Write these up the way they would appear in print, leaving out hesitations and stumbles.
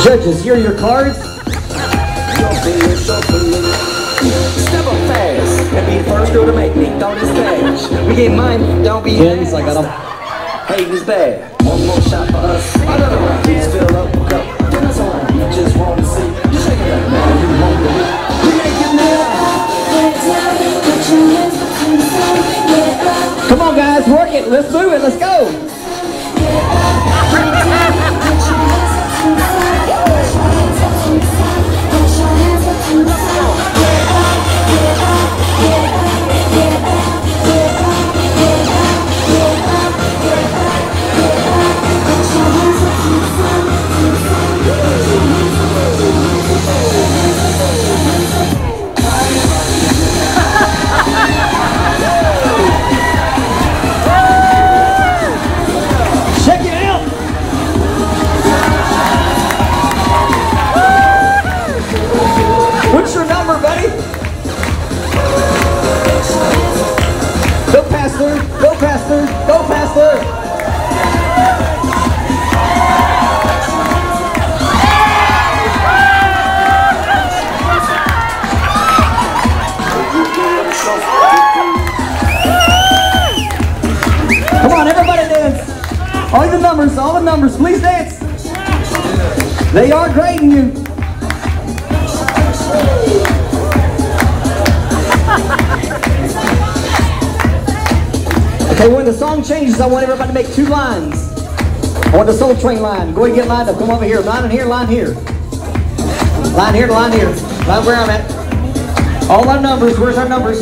Judges, here are your cards. Step up fast and be the first girl to make me throw this cash. We get mine, don't be Kings, I got them. Hating is bad. One more shot for us. Another round. Please fill up a cup. Dinner's on. You just want to see. You shake it up, man. You want to be. We make it now. Come on, guys, work it. Let's move it. Let's go. Check it out. What's your number, buddy? Go faster, go faster, go faster. Come on, everybody dance. All the numbers, please dance. They are grading you. Okay, when the song changes, I want everybody to make 2 lines. I want the Soul Train line. Go ahead and get lined up. Come over here. Line in here, line here. Line here, line here. Line where I'm at. All our numbers. Where's our numbers?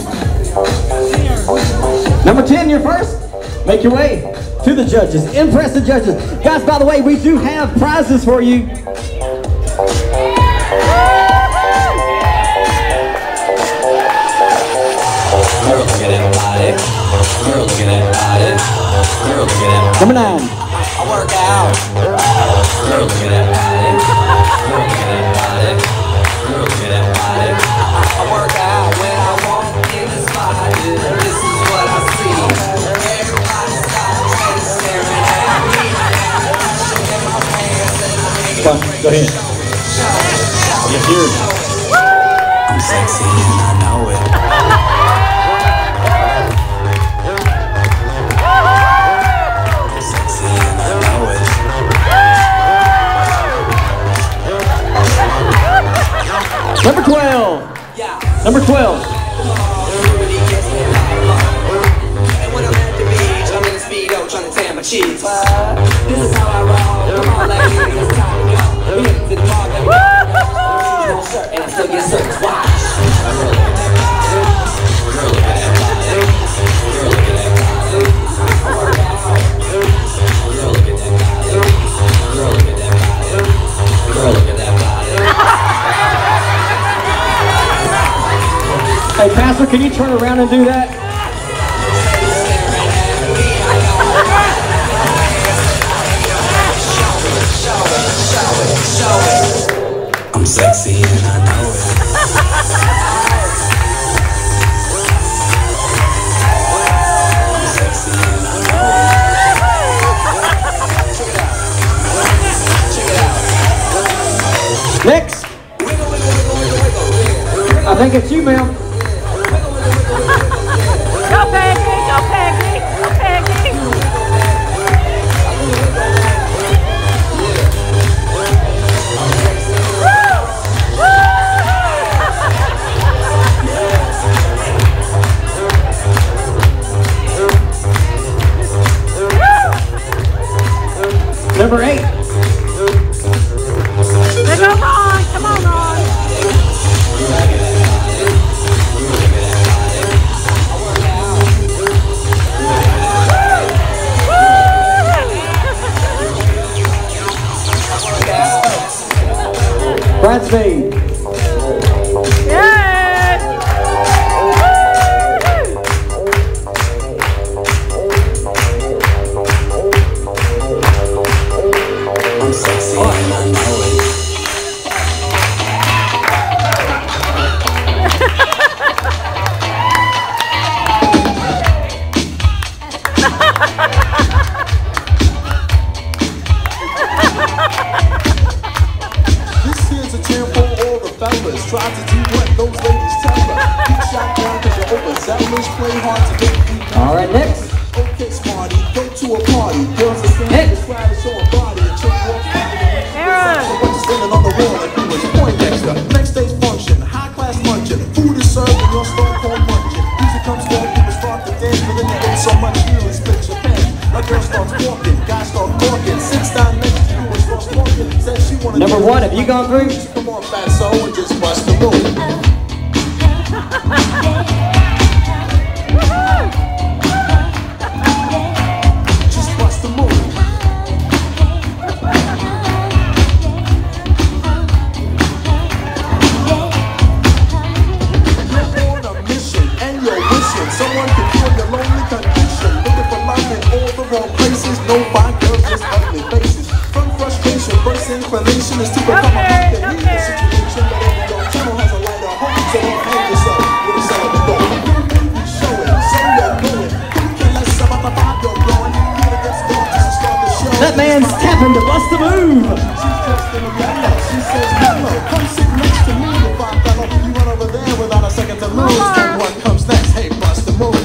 Number 10, you're first. Make your way to the judges. Impress the judges. Guys, by the way, we do have prizes for you. Number 9. I work out. Girl, look at that body. Girl, look at that body. Girl, look at that body. I work out when I walk in the spot. This is what I see. Everybody stops and staring at me. Come on, go ahead. Yes, yours. I'm sexy and I know it. Number 12. Number 12. And when I'm at the beach, I'm in the speedo trying to tan my cheeks. This is how I roll. Come on, ladies, it's time to go. We hit to the bar, baby. And I still get service. Watch. Girl, look at that body. Girl, look at that body. Girl, look at that body. Girl, look at that body. Girl, look at that body. Girl, look at that body. Girl, look at that body. Hey, Pastor, can you turn around and do that? I'm sexy and I know it. I'm sexy and I know it. Check it out. Next. I think it's you, ma'am. Go Peggy, go Peggy, go Peggy. Number 8. Come on, come on, Ron. Brad Spade. I'm sexy and I know it. fellas try to do what those ladies tell her. Get shot down cause you're overzealous, play hard to get beat down. All right, next. Okay, smarty, go to a party. Girls are standing Next. trying to show a body. A chick walks by and Aaron. so what you standing on the wall like you was Poindexter. Next day's function, high class luncheon. Food is served and your store called munching. Music comes on, people start to dance, but then you get so much feeling, split your pants. A girl starts walking, guy starts walking. Sits down next to you and starts walking. Says she wanna Number dance. one, have you gone through? Come on, fatso, and just bust the move. Just bust the move. You're on a mission and you're wishing someone can feel your lonely condition. Looking for love in all the wrong places. No fine girls, just ugly faces. From frustration, first inclination is to become a hunk and leave the situation. But every your channel has a lighter home, so don't hang yourself with a sound of door. Show it, so you're going. You can let some of the vibe you're blowing. Get against the just to start the show. That man's tapping to bust the move. She's dressed in a yellow. She says, hello, come sit next to me, you fine fellow. You run over there without a second to lose. And what comes next? Hey, bust the move.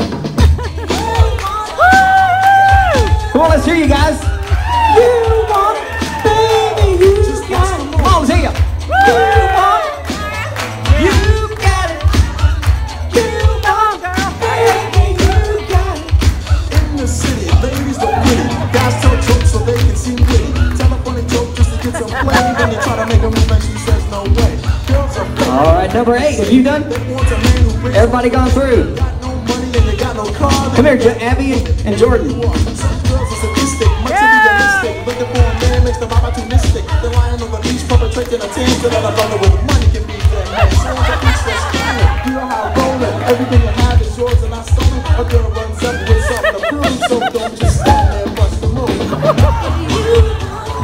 Come on, let's hear you guys. You want it, baby, you got it. Come on, let's hear you. You want it, you got it. You want it, baby, you got it. In the city, ladies don't get it. Guys tell jokes so they can seem witty. Tell a funny joke just to get some play. Then they try to make a move and she says no way. Girls are fake. All right, number 8, have you done? They want a man who brings Everybody gone through? got no money and they got no car. Come here, Abby and Jordan. Some girls are sadistic, much realistic. Looking for a man makes them opportunistic. They're lying on the beach, perpetrating a tan so that a brother with money can be their man. So on the beach, they're stealing. You know how I'm rolling. Everything you have is yours and I stolen. A girl runs up with something to prove, so don't just stand there and bust the move.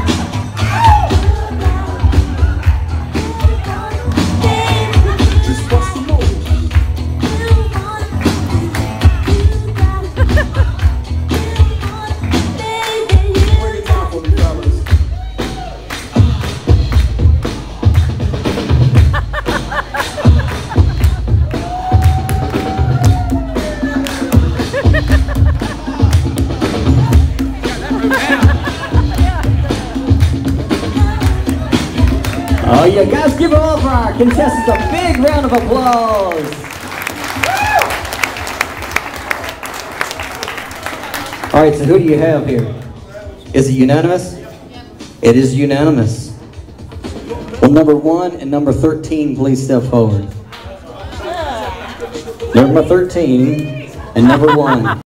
Just bust the move. Bring it down for me, fellas. Oh, you guys give all of our contestants a big round of applause. All right, so who do you have here? Is it unanimous? It is unanimous. Well, number 1 and number 13, please step forward. Number 13 and number 1.